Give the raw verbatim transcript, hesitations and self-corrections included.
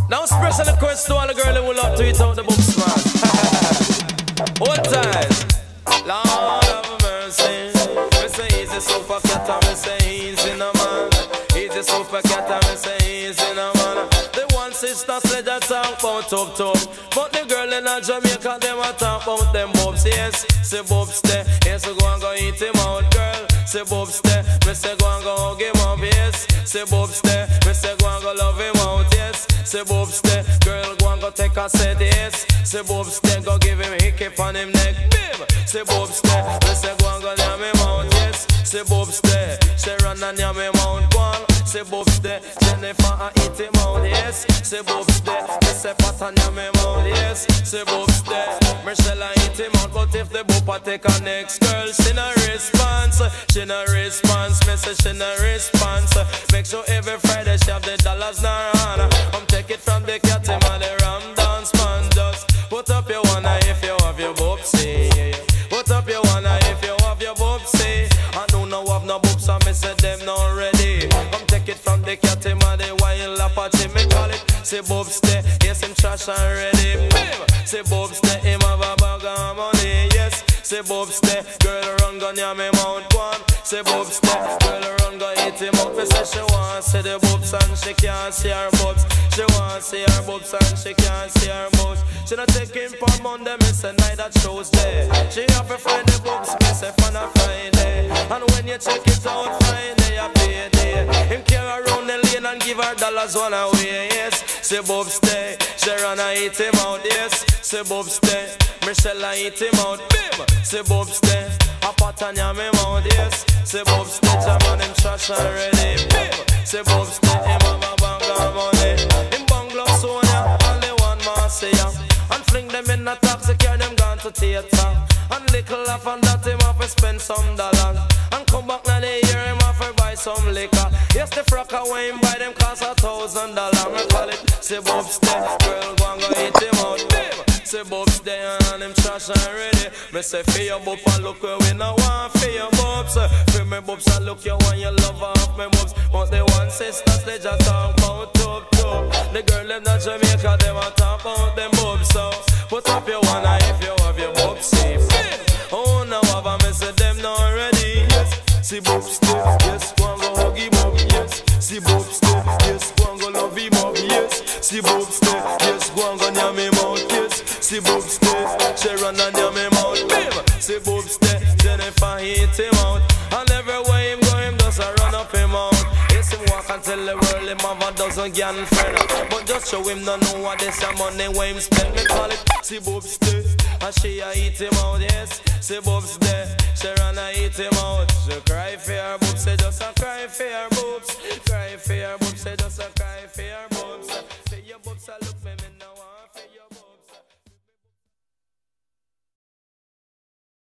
Now special request to all the girls who love to eat out the books, man. One time, Lord have mercy. Me say easy super cat and me say easy no man. Easy super cat and me say easy no man. The one sister said that talk about tough tough, but the girl in Jamaica them a talk about them bobs. Yes, say bobs there. Yes, go and go eat him out, girl. Say bobs there. Me say go and go hug him up. Yes, say bobs there. Me say go and go love him out. Yes, say bobs there. Girl go and go take a set. Yes, say bobs there. Go give him a hiccup on him neck. Bim. Say bobs there. Me say go and go yam him out. Yes, say bobs there. Say run and yam him out. Go on. Say bobs there. Jennifer and eat him out. Yes, say bobs there. Me say pat and yam him out. Yes, say bobs there. Michelle and eat him out. But if the boop take a next girl, she no response. She no response. Me say she no response. Make sure every Friday she have the dollars in her hand. Come take it from the cat and the ram dance man. Just put up your one if you have your boopsie. Put up your one if you have your boopsie. I do not have no boobs, so me say them not ready. Come take it from the cat and the wild Apache. Me call it. Say boobs there, yes him trash and ready. Bim. Say boobs there, him have a bag of money. Yes, say boobs there, girl run gun yam him out. One. Say boobs there, girl run gun eat him out. Me say she want see the boobs and she can't see her boobs. She want see her boobs and she can't see her boobs. She not take him for Monday, me say night that shows there. She have to find the boobs, me say fun a Friday. And when you check it out Friday, you pay day. Him carry around the lane and give her dollars one away. Yes, say bobs there, she run and eat him out. Yes, say bobs there, Michelle and eat him out. Bim, say bobs there, a pot and yam him out. Yes, say bobs there, jam on him trash already. Bim, say bobs there, him have a bang of money. Him bungalow Sonia, only one more say ya. And fling them in a taxi, carry them gone to theater. And little laugh and that him have to spend some dollars. And come back now they hear him have to buy some liquor. Yes, the frock away him buy them cost a thousand dollars. Me call it, say bobs there, girl go and go eat him out. Bim, say bobs there and them trash and ready. Me say for your bop and look where we no want for your bobs. For me bobs and look you want your love off me bobs. But the one sisters they just talk about top top. The girl them not Jamaica them a talk about them bobs. So put up your one eye if you have your bobs safe. Oh now have a me say them not ready. Yes, see bobs there. Yes, go and go hug him up. Yes, see bobs there. Yes, go and go love him up. Yes, see bobs there. Yes, go and go yam him out. Yes, see bobs there. She run and yam him out. Bim, see bobs there. Jennifer hit him out. And everywhere him go him does a run up him out. Yes, him walk and tell the world him have a dozen gang friend. But just show him no know what this a money where him spend. Me call it, see bobs there. And she a eat him out. Yes, see bobs there. She run and eat him out. She cry for her